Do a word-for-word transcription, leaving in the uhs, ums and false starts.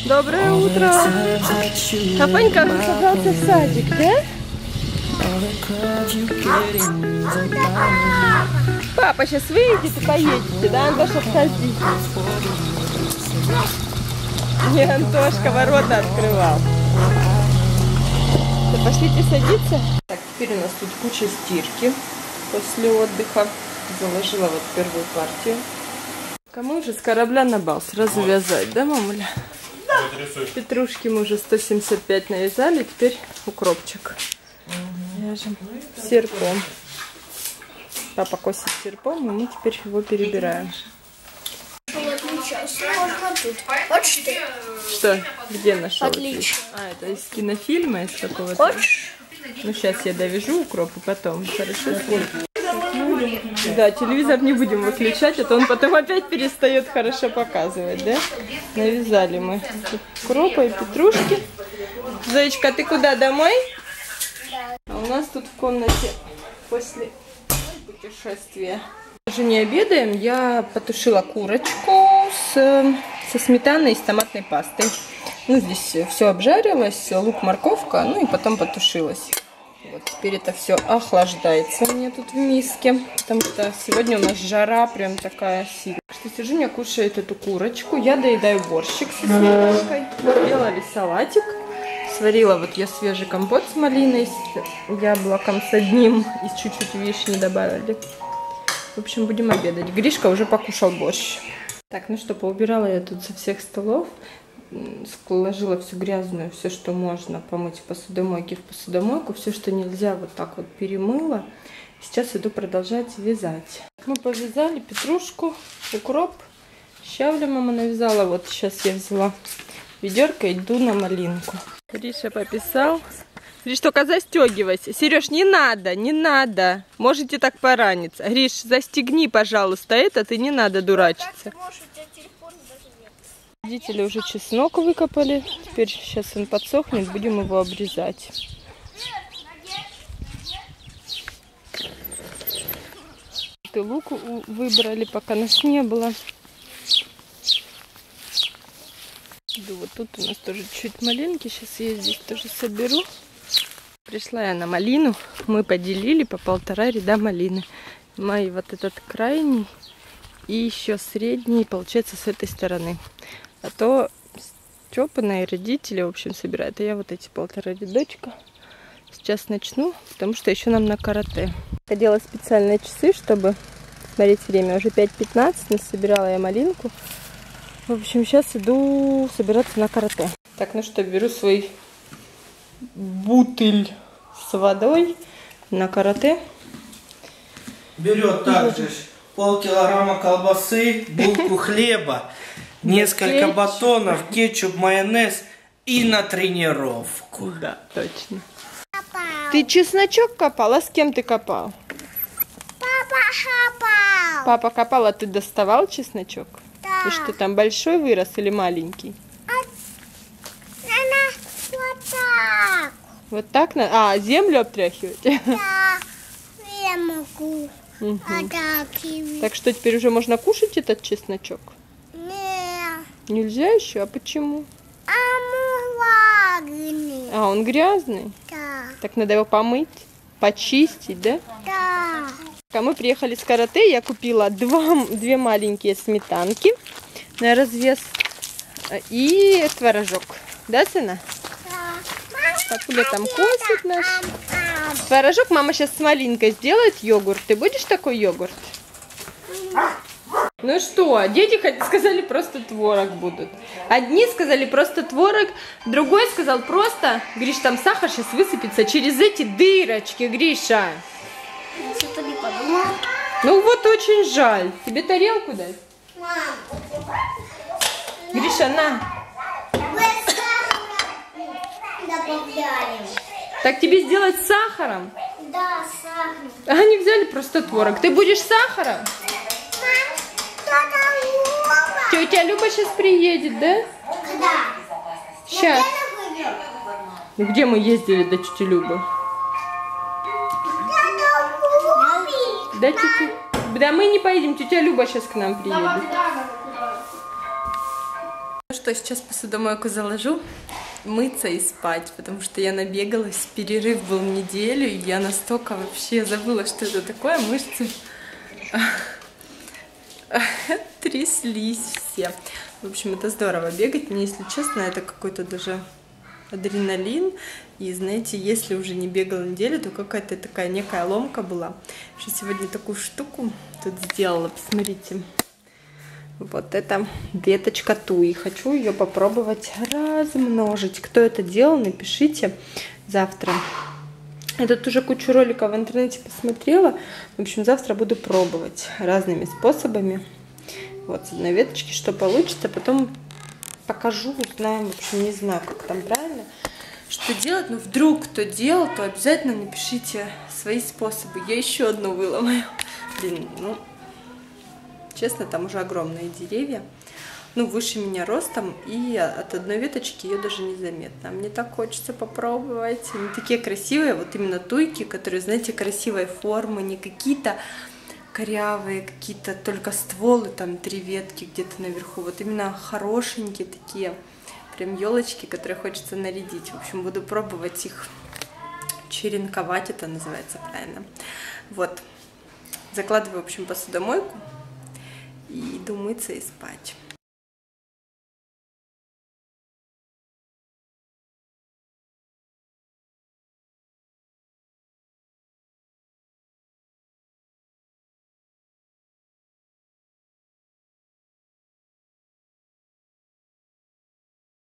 Доброе утро. Папанька собрался в садик, да? Папа сейчас выйдет и поедете, да, Антоша, в садик? Не, Антошка ворота открывал. Да, пошлите садиться. Так, теперь у нас тут куча стирки после отдыха. Заложила вот первую партию. Кому же с корабля на бал? Сразу вязать, да, мамуля? Да. Петрушки мы уже сто семьдесят пять навязали, теперь укропчик. Угу. Вяжем серпом. Папа косит серпом, и мы теперь его перебираем. Вот что? Что? Где нашел? Отлично. А, это из кинофильма, из какого-то? Хочешь? Ну, сейчас я довяжу укроп, и потом. Хорошо? Да, телевизор не будем выключать, а то он потом опять перестает хорошо показывать, да? Навязали мы укропа и петрушки. Зоечка, ты куда, домой? А у нас тут в комнате после путешествия. Уже не обедаем, я потушила курочку с, со сметаной и с томатной пастой. Ну, здесь все обжарилось, лук, морковка, ну и потом потушилось. Вот теперь это все охлаждается у меня тут в миске, потому что сегодня у нас жара прям такая сильная. Что Сержуня кушает эту курочку, я доедаю борщик со сметанкой, сделали салатик, сварила вот я свежий компот с малиной, с яблоком с одним и чуть-чуть вишни добавили. В общем, будем обедать. Гришка уже покушал борщ. Так, ну что, поубирала я тут со всех столов. Сложила всю грязную, все, что можно помыть в посудомойке, в посудомойку. Все, что нельзя, вот так вот перемыла. Сейчас иду продолжать вязать. Мы повязали петрушку, укроп. Щавля мама навязала. Вот сейчас я взяла ведерко, иду на малинку. Гриша пописал. Гриш, только застегивайся. Сереж, не надо, не надо. Можете так пораниться. Гриш, застегни, пожалуйста, этот, и не надо дурачиться. Родители уже чеснок выкопали. Теперь сейчас он подсохнет, будем его обрезать. И лук выбрали, пока нас не было. Вот тут у нас тоже чуть малинки. Сейчас я здесь тоже соберу. Пришла я на малину. Мы поделили по полтора ряда малины. Мои вот этот крайний и еще средний, получается, с этой стороны. А то Степа и родители, в общем, собирают. А я вот эти полтора рядочка сейчас начну, потому что еще нам на карате. Одела специальные часы, чтобы смотреть время. Уже пять пятнадцать, насобирала я малинку. В общем, сейчас иду собираться на карате. Так, ну что, беру свой бутыль с водой на карате. Берет также полкилограмма колбасы, булку хлеба, несколько батонов, кетчуп, майонез и на тренировку. Да, точно. Папа. Ты чесночок копал? А с кем ты копал? Папа копал. Папа копал, а ты доставал чесночок? Да. И что, там большой вырос или маленький? Вот так. Вот так? На... А, землю обтряхивать? Да, я могу. Угу. А так, так что теперь уже можно кушать этот чесночок? нет. Нельзя еще? А почему? А мулагный. А, он грязный? Да. Так надо его помыть, почистить, да? Да. А мы приехали с карате, я купила два, две маленькие сметанки на развес и творожок. Да, сына? Папуля там косит наш. Творожок мама сейчас с малинкой сделает йогурт. Ты будешь такой йогурт? Ну что, дети сказали просто творог будут. Одни сказали просто творог, другой сказал просто, Гриш, там сахар сейчас высыпется через эти дырочки, Гриша. Что-то не подумала. Ну вот очень жаль. Тебе тарелку дать? Гриша, на. Добавляем. Так тебе сделать с сахаром? Да, сахар. А они взяли просто творог. Ты будешь с сахаром? Тетя Люба сейчас приедет, да? Когда? Сейчас. Ну где мы ездили до тети Любы? Да, тетя... Да мы не поедем, тетя Люба сейчас к нам приедет. что, сейчас посудомойку заложу, мыться и спать, потому что я набегалась, перерыв был неделю, и я настолько вообще забыла, что это такое, мышцы тряслись все. В общем, это здорово бегать, мне, если честно, это какой-то даже адреналин, и знаете, если уже не бегала неделю, то какая-то такая некая ломка была. Что сегодня такую штуку тут сделала, посмотрите. Вот это веточка туи. Хочу ее попробовать размножить. Кто это делал, напишите завтра. Я тут уже кучу роликов в интернете посмотрела. В общем, завтра буду пробовать разными способами. Вот с одной веточки, что получится. Потом покажу, узнаем. В общем, не знаю, как там правильно, что делать. Но вдруг кто делал, то обязательно напишите свои способы. Я еще одну выломаю. Блин, ну... Честно, там уже огромные деревья, ну, выше меня ростом, и от одной веточки ее даже незаметно. Мне так хочется попробовать. Они такие красивые, вот именно туйки, которые, знаете, красивой формы, не какие-то корявые, какие-то только стволы, там три ветки где-то наверху. Вот именно хорошенькие такие, прям елочки, которые хочется нарядить. В общем, буду пробовать их черенковать, это называется правильно. Вот, закладываю, в общем, посудомойку. И иду мыться и спать.